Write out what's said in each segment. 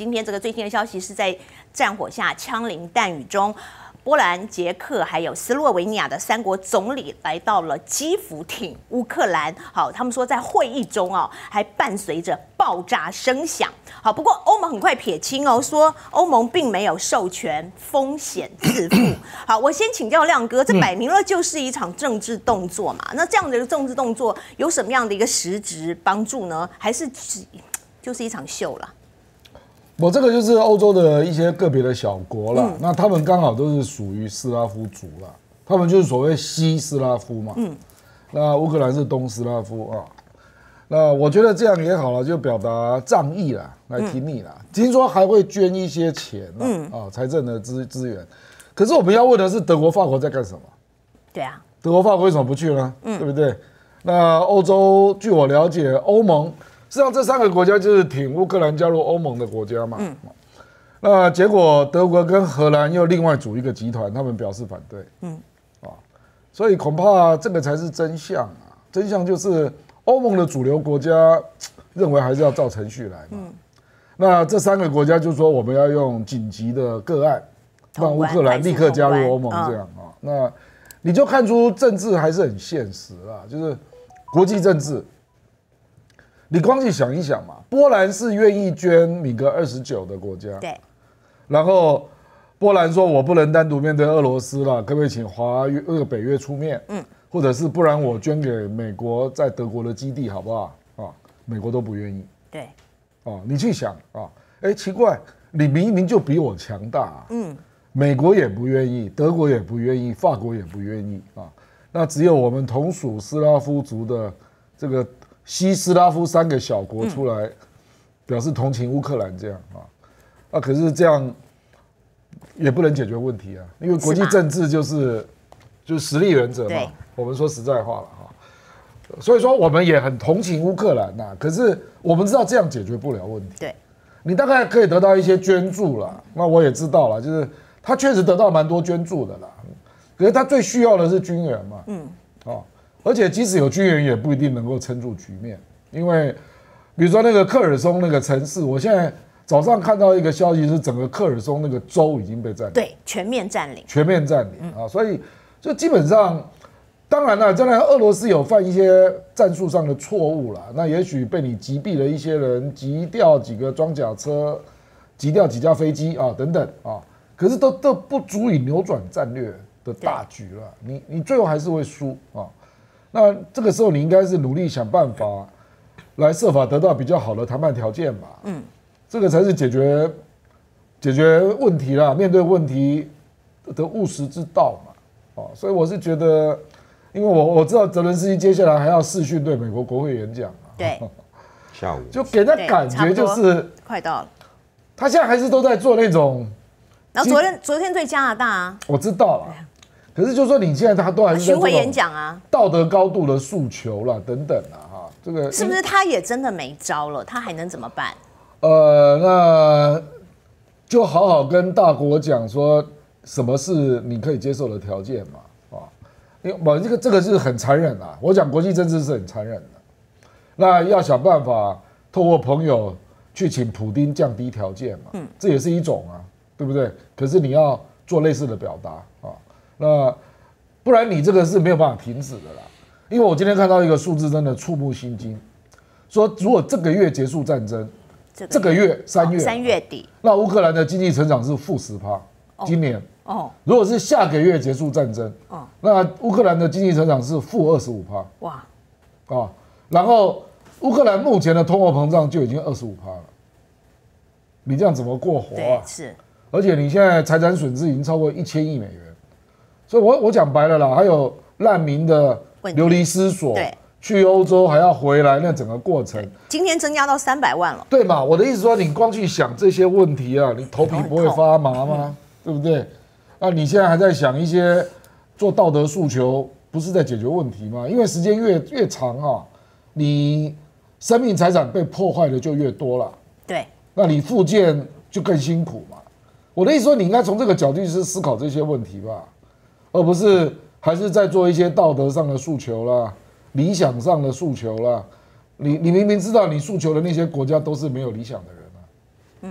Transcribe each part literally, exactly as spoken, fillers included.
今天这个最新的消息是在战火下枪林弹雨中。波兰、捷克还有斯洛维尼亚的三国总理来到了基辅挺乌克兰。好，他们说在会议中哦，还伴随着爆炸声响。好，不过欧盟很快撇清哦，说欧盟并没有授权风险自负。好，我先请教亮哥，这摆明了就是一场政治动作嘛？那这样的一个政治动作有什么样的一个实质帮助呢？还是就是一场秀了？ 我这个就是欧洲的一些个别的小国啦，嗯、那他们刚好都是属于斯拉夫族啦，他们就是所谓西斯拉夫嘛。嗯，那乌克兰是东斯拉夫啊。那我觉得这样也好了，就表达仗义啦，来挺你啦。嗯、听说还会捐一些钱啦，嗯、啊，财政的资资源。可是我们要问的是，德国、法国在干什么？ 对啊， 德国、法国为什么不去呢？嗯，对不对？那欧洲，据我了解，欧盟。实际上，这三个国家就是挺乌克兰加入欧盟的国家嘛。嗯，那结果德国跟荷兰又另外组一个集团，他们表示反对。嗯，啊，所以恐怕这个才是真相啊！真相就是欧盟的主流国家认为还是要照程序来嘛。嗯，那这三个国家就说我们要用紧急的个案，让乌克兰立刻加入欧盟这样啊。那你就看出政治还是很现实啊，就是国际政治。你光去想一想嘛，波兰是愿意捐米格二十九的国家， 对。 然后波兰说我不能单独面对俄罗斯了，可不可以请华约、那个北约出面？嗯，或者是不然我捐给美国在德国的基地好不好？啊，美国都不愿意。 对。 哦，你去想啊，哎，奇怪，你明明就比我强大啊。嗯。美国也不愿意，德国也不愿意，法国也不愿意啊。那只有我们同属斯拉夫族的这个。西斯拉夫三个小国出来表示同情乌克兰，这样啊，啊，可是这样也不能解决问题啊，因为国际政治就是就是实力原则嘛。我们说实在话了哈，所以说我们也很同情乌克兰呐，可是我们知道这样解决不了问题。 对， 你大概可以得到一些捐助啦，那我也知道了，就是他确实得到蛮多捐助的啦，可是他最需要的是军援嘛。嗯，哦。而且即使有军援，也不一定能够撑住局面，因为比如说那个科尔松那个城市，我现在早上看到一个消息是，整个科尔松那个州已经被占领， 对，全面占领， 全面占领、嗯、啊！所以就基本上，当然了，将来俄罗斯有犯一些战术上的错误啦，那也许被你击毙了一些人，击掉几个装甲车，击掉几架飞机啊，等等啊，可是都都不足以扭转战略的大局了，你你最后还是会输啊。那这个时候你应该是努力想办法，来设法得到比较好的谈判条件嘛。嗯，这个才是解决解决问题啦，面对问题的务实之道嘛。哦，所以我是觉得，因为我我知道泽伦斯基接下来还要视讯对美国国会演讲啊。 对， 下午就给他感觉就是快到了， 他现在还是都在做那种。 然后昨天昨天对加拿大啊， 我知道了。可是，就说你现在他都还是巡回演讲啊， 道德高度的诉求啦，等等啊，哈，这个是不是他也真的没招了？他还能怎么办？ 呃，那就好好跟大国讲说，什么是你可以接受的条件嘛，啊，因为我这个这个是很残忍啊，我讲国际政治是很残忍的，那要想办法透过朋友去请普丁降低条件嘛，嗯，这也是一种啊，对不对？可是你要做类似的表达啊。那不然你这个是没有办法停止的啦，因为我今天看到一个数字真的触目心惊，说如果这个月结束战争，这个 月, 这个月三月三、哦、月底， 那乌克兰的经济成长是负十趴，今年哦，如果是下个月结束战争，哦，那乌克兰的经济成长是负二十五趴，哇，啊，然后乌克兰目前的通货膨胀就已经二十五趴了，你这样怎么过活啊？ 是。 而且你现在财产损失已经超过一千亿美元，所以我我讲白了啦，还有难民的流离失所，去欧洲还要回来，那整个过程， 今天增加到三百万了， 对嘛？我的意思说，你光去想这些问题啊，你头皮不会发麻吗？对不对？那你现在还在想一些做道德诉求，不是在解决问题吗？因为时间越越长啊，你生命财产被破坏的就越多了， 对， 那你复健就更辛苦嘛。我的意思说，你应该从这个角度去思考这些问题吧，而不是还是在做一些道德上的诉求啦、理想上的诉求啦。你你明明知道你诉求的那些国家都是没有理想的人啊，嗯，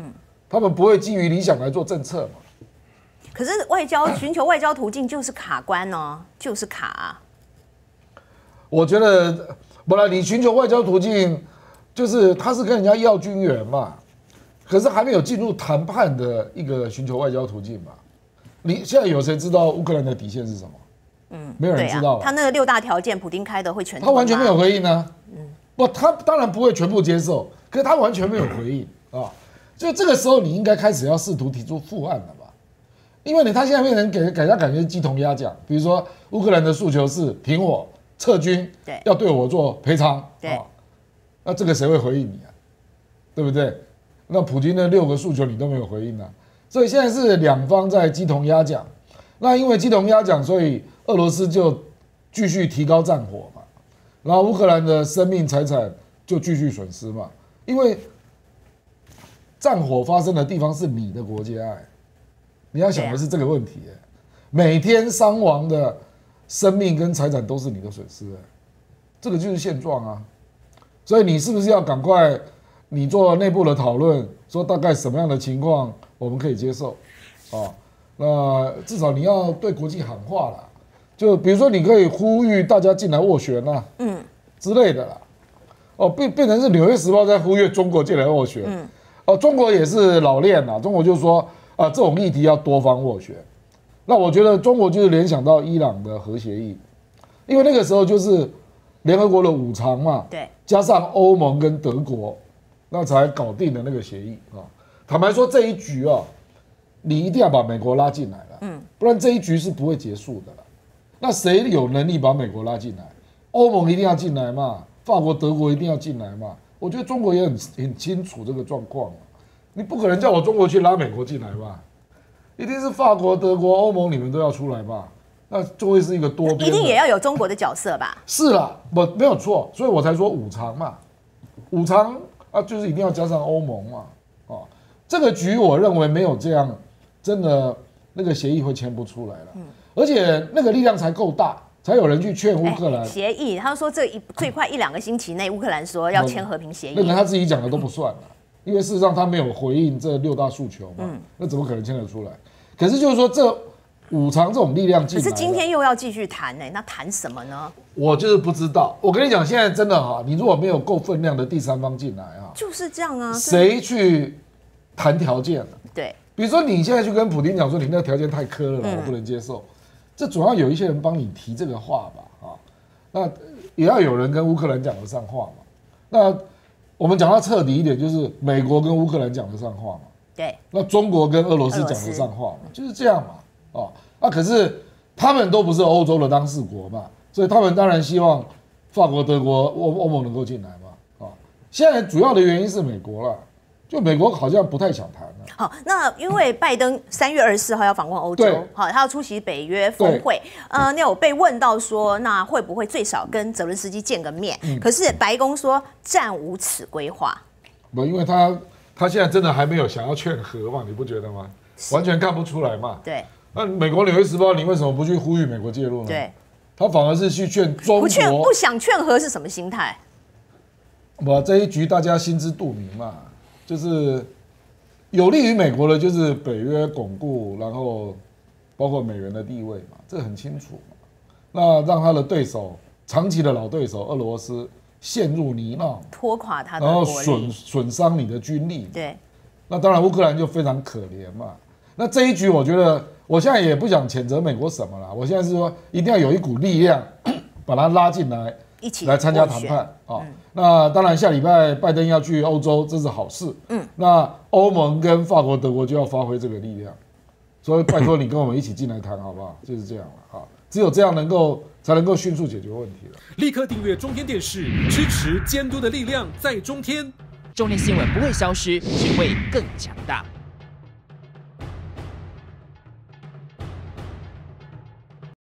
他们不会基于理想来做政策嘛。 可是外交寻求外交途径就是卡关哦，就是卡啊。 我觉得，本来你寻求外交途径，就是他是跟人家要军援嘛，可是还没有进入谈判的一个寻求外交途径嘛。你现在有谁知道乌克兰的底线是什么？嗯，没有人知道、啊。 他那个六大条件，普丁开的会全， 他完全没有回应呢。嗯，不，他当然不会全部接受，可是他完全没有回应啊。就这个时候，你应该开始要试图提出复案了吧？因为你他现在变成给给人家感觉鸡同鸭讲。比如说，乌克兰的诉求是停火、撤军， 对， 要对我做赔偿， 对、 啊，那这个谁会回应你啊？对不对？那普京的六个诉求你都没有回应啊，所以现在是两方在鸡同鸭讲。那因为鸡同鸭讲，所以俄罗斯就继续提高战火嘛，然后乌克兰的生命财产就继续损失嘛，因为战火发生的地方是你的国家、欸，你要想的是这个问题、欸，每天伤亡的生命跟财产都是你的损失、欸，这个就是现状啊。所以你是不是要赶快你做内部的讨论，说大概什么样的情况我们可以接受啊？那至少你要对国际喊话啦，就比如说你可以呼吁大家进来斡旋啊，嗯之类的啦。哦，变变成是《纽约时报》在呼吁中国进来斡旋，嗯，哦，中国也是老练啦，中国就说啊，这种议题要多方斡旋。那我觉得中国就是联想到伊朗的核协议，因为那个时候就是联合国的五常嘛， 对， 加上欧盟跟德国，那才搞定了那个协议啊。坦白说，这一局啊。你一定要把美国拉进来了，嗯，不然这一局是不会结束的了。那谁有能力把美国拉进来？欧盟一定要进来嘛，法国、德国一定要进来嘛。我觉得中国也很很清楚这个状况，你不可能叫我中国去拉美国进来吧？一定是法国、德国、欧盟你们都要出来吧？那就会是一个多边的， 一定也要有中国的角色吧？ 是啦，不没有错，所以我才说五常嘛，五常啊，就是一定要加上欧盟嘛，啊，这个局我认为没有这样。真的那个协议会签不出来了，嗯、而且那个力量才够大，才有人去劝乌克兰、 欸、协议。他说这一最快一两个星期内，乌克兰说要签和平协议， 那个他自己讲的都不算了，因为事实上他没有回应这六大诉求嘛，嗯、那怎么可能签得出来？可是就是说这五常这种力量进来， 可是今天又要继续谈呢、欸，那谈什么呢？ 我就是不知道。我跟你讲，现在真的哈，你如果没有够分量的第三方进来啊， 就是这样啊，谁去谈条件了？ 对。 比如说，你现在去跟普丁讲说你那个条件太苛了，嗯、我不能接受。这总要有一些人帮你提这个话吧，啊，那也要有人跟乌克兰讲得上话嘛。那我们讲到彻底一点，就是美国跟乌克兰讲得上话嘛。 对。那中国跟俄罗斯讲得上话嘛，就是这样嘛，啊，那可是他们都不是欧洲的当事国嘛，所以他们当然希望法国、德国、欧欧盟能够进来嘛，啊，现在主要的原因是美国啦。就美国好像不太想谈了。 好，那因为拜登三月二十四号要访问欧洲，好，他要出席北约峰会。呃，那有被问到说，那会不会最少跟泽伦斯基见个面？嗯、可是白宫说暂无此规划。 不，因为他他现在真的还没有想要劝和嘛，你不觉得吗？完全看不出来嘛。 对。 那美国《纽约时报》，你为什么不去呼吁美国介入呢？ 对。 他反而是去劝中国。 不劝不想劝和是什么心态？ 不，这一局大家心知肚明嘛。就是有利于美国的，就是北约巩固，然后包括美元的地位嘛，这很清楚嘛。那让他的对手，长期的老对手俄罗斯陷入泥淖， 拖垮他的国力， 然后损损伤你的军力。 对。 那当然，乌克兰就非常可怜嘛。那这一局，我觉得我现在也不想谴责美国什么啦，我现在是说，一定要有一股力量把他拉进来。 一起来参加谈判啊！嗯、那当然，下礼拜拜登要去欧洲，这是好事。嗯，那欧盟跟法国、德国就要发挥这个力量，所以拜托你跟我们一起进来谈，好不好？就是这样了啊！只有这样能够才能够迅速解决问题了。 立刻订阅中天电视，支持监督的力量在中天。 中天新闻不会消失，只会更强大。